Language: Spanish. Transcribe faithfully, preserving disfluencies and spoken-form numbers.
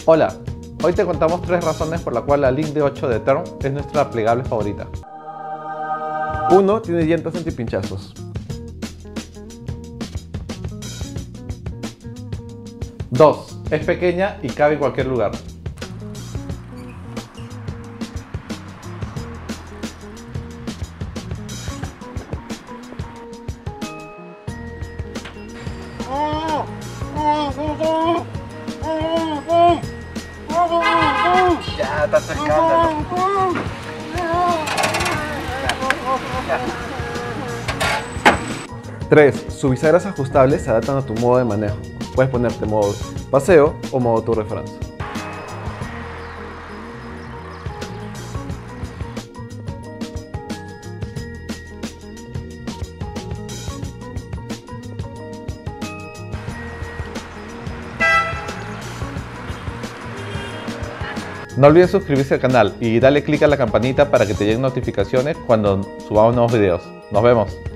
Hola, hoy te contamos tres razones por la cual la Link D ocho de Term es nuestra plegable favorita. uno. Tiene llantas antipinchazos. dos. Es pequeña y cabe en cualquier lugar. Ya, está escándalo. tres. Sus bisagras ajustables se adaptan a tu modo de manejo. Puedes ponerte modo paseo o modo Tour de Francia. No olvides suscribirse al canal y darle click a la campanita para que te lleguen notificaciones cuando subamos nuevos videos. Nos vemos.